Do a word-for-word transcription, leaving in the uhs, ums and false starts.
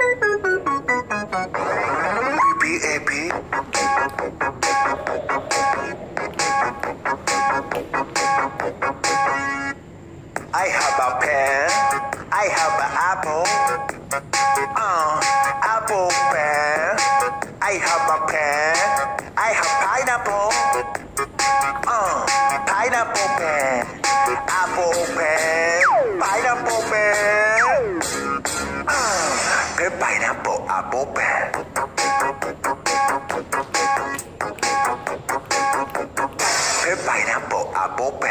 P A P I have a pen I have an apple uh, apple pen I have a pen I have pineapple uh, pineapple pen apple pen pineapple pen uh, cái pineapple apple pen cái pineapple apple pen